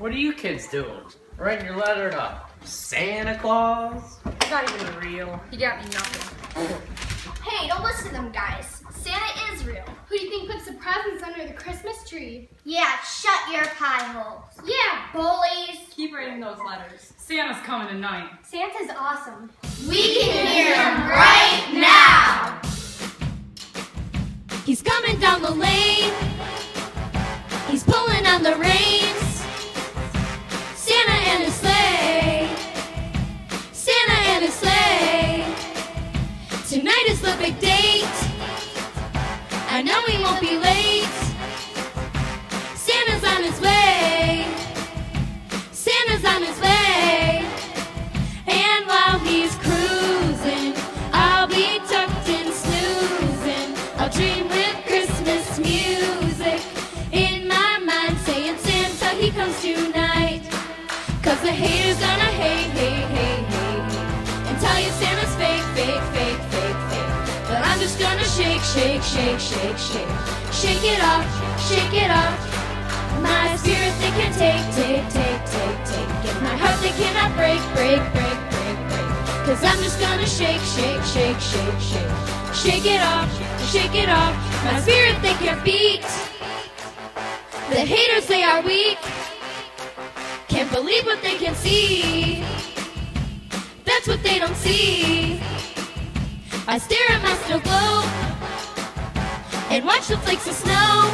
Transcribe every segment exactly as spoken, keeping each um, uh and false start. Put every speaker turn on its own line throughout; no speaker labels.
What are you kids doing? Writing your letter to Santa Claus?
It's not even real. He got me nothing.
Hey, don't listen to them guys. Santa is real.
Who do you think puts the presents under the Christmas tree?
Yeah, shut your pie holes. Yeah, bullies.
Keep writing those letters. Santa's coming tonight.
Santa's awesome.
We can hear him right now.
He's coming down the lane. He's pulling on the reins. Santa and his sleigh. Santa and his sleigh. Tonight is the big date. I know he won't be late. Santa's on his way. Santa's on his way. And while he's cruising, I'll be tucked in snoozing. I'll dream with Christmas music in my mind, saying Santa, he comes tonight. Cause the haters gonna hate, hate, hate, hate, hate, and tell you Santa's fake, fake, fake, fake, fake. But I'm just gonna shake, shake, shake, shake, shake. Shake it off, shake it off. My spirit they can take, take, take, take, take. Get my heart they cannot break, break, break, break, break. Cause I'm just gonna shake, shake, shake, shake, shake. Shake it off, shake it off. My spirit they can't beat. The haters they are weak. Can't believe what they can see. That's what they don't see. I stare at my snow globe and watch the flakes of snow.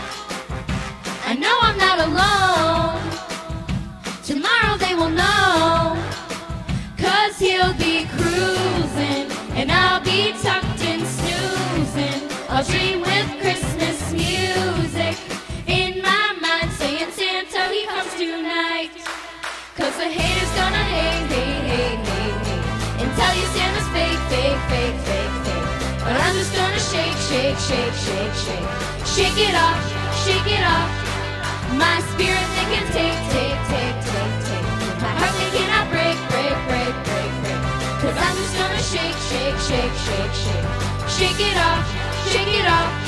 I know I'm not alone. Tomorrow they will know. Cause he'll be cruising and I'll be tucked in snoozing. I'll dream with Christmas music in my mind, saying Santa, he comes tonight. Cause the haters gonna hate, hate, hate, hate, hate, and tell you Santa's fake, fake, fake, fake, fake. But I'm just gonna shake, shake, shake, shake, shake. Shake it off, shake it off. My spirit they can take, take, take, take, take. My heart they cannot break, break, break, break, break. Cause I'm just gonna shake, shake, shake, shake, shake. Shake it off, shake it off.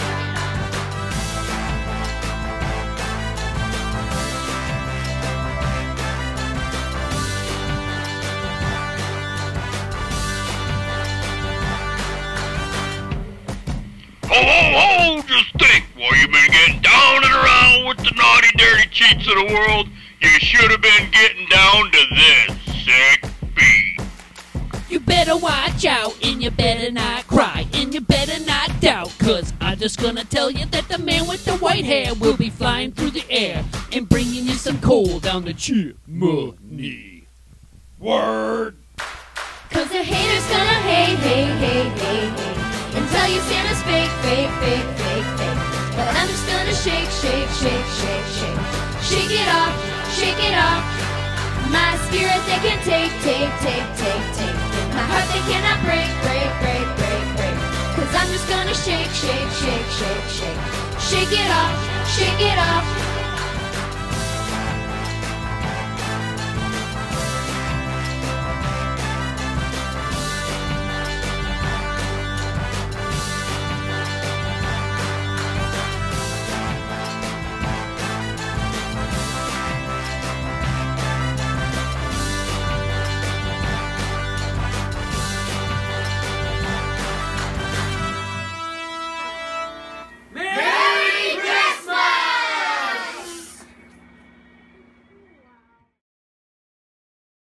Ho, ho, ho! Just think, while you've been getting down and around with the naughty, dirty cheats of the world, you should have been getting down to this sick beat.
You better watch out, and you better not cry, and you better not doubt, cause I'm just gonna tell you that the man with the white hair will be flying through the air and bringing you some coal down the chimney. Word!
Cause the haters gonna hate, hate, hate, hate, hate, and tell you Santa's fake, fake, fake, fake, fake. But I'm just gonna shake, shake, shake, shake, shake. Shake it off, shake it off. My spirit they can take, take, take, take, take. My heart they cannot break, break, break, break, break. Cause I'm just gonna shake, shake, shake, shake, shake. Shake it off, shake it off.